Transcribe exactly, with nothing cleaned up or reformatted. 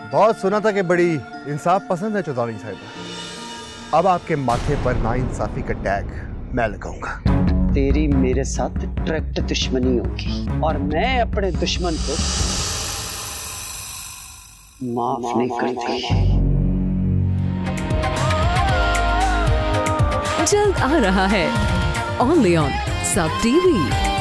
बहुत सुना था कि बड़ी इंसाफ पसंद है चौधरी साहिबा। अब आपके माथे पर नाइंसाफी का टैग मैं लगाऊंगा। तेरी मेरे साथ डायरेक्ट दुश्मनी होगी और मैं अपने दुश्मन को माफ नहीं करती। जल्द आ रहा है ओनली ऑन सब टीवी।